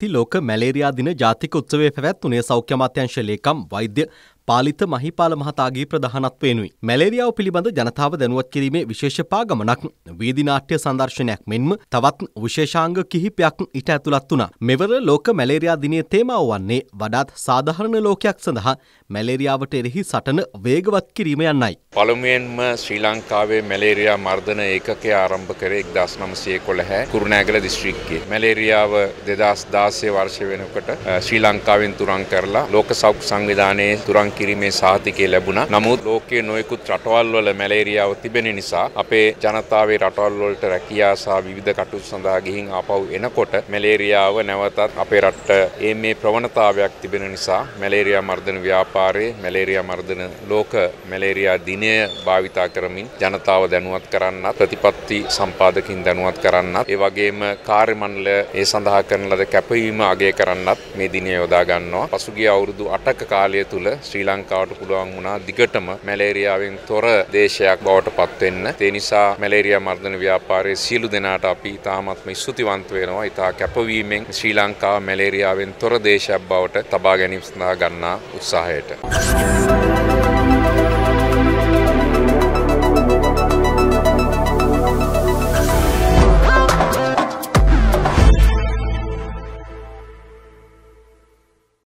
පැවැත්ති ලෝක මැලේරියා දින ජාතික උත්සවයේ පැවැත්වුණේ සෞඛ්‍ය අමාත්‍යාංශ ලේකම් වෛද්‍ය පාලිත මහිපාල මහතාගේ ප්‍රධානත්වයෙනුයි. මැලේරියාව පිළිබඳ ජනතාව දැනුවත් කිරීමේ විශේෂ පාගමනක් වීදි නාට්‍ය සංදර්ශනයක් මෙන්ම තවත් විශේෂාංග කිහිපයක් ඊට ඇතුළත් වුණා. මෙවර ලෝක මැලේරියා දිනයේ තේමාව වන්නේ වඩාත් සාධාරණ ලෝකයක් සඳහා මැලේරියාවට එරෙහි සටන වේගවත් කිරීම යන්නයි. පළමුවෙන්ම ශ්‍රී ලංකාවේ මැලේරියා මර්ධන ඒකකය ආරම්භ කරේ 1911 කුරුණෑගල දිස්ත්‍රික්කයේ. මැලේරියාව 2016 වර්ෂ වෙනකොට ශ්‍රී ලංකාවෙන් තුරන් කරලා ලෝක සෞඛ්‍ය සංවිධානයේ තුරන් කිරීමේ සහතිකය ලැබුණා. නමුත් ලෝකයේ නොයෙකුත් රටවල් වල මැලේරියාව තිබෙන නිසා අපේ ජනතාවේ රටවල් වලට රැකියා සහ විවිධ කටයුතු සඳහා ගිහින් ආපහු එනකොට මැලේරියාව නැවතත් අපේ රටට මේ ප්‍රවණතාවයක් තිබෙන නිසා මැලේරියා මර්ධන ව්‍යාපාරයේ මැලේරියා මර්ධන ලෝක මැලේරියා දිනය භාවිතා කරමින් ජනතාව දැනුවත් කරන්නත් ප්‍රතිපත්ති සම්පාදකින් දැනුවත් කරන්නත් ඒ වගේම කාර්ය මණ්ඩලය ඒ සඳහා කරන ලද කැපවීම අගය කරන්නත් මේ දිනය යොදා ගන්නවා. පසුගිය අවුරුදු 8ක කාලය තුල ශ්‍රී ලංකාවට පුළුවන් වුණා දිගටම මැලේරියාවෙන් තොර දේශයක් බවට පත් වෙන්න. ඒ නිසා මැලේරියා මර්ධන ව්‍යාපාරයේ සියලු දෙනාට අපි තාමත්ම ස්තුතිවන්ත වෙනවා. ඊට කැපවීමෙන් ශ්‍රී ලංකාව මැලේරියාවෙන් තොර දේශයක් බවට තබා ගැනීම සඳහා ගන්නා උත්සාහයට.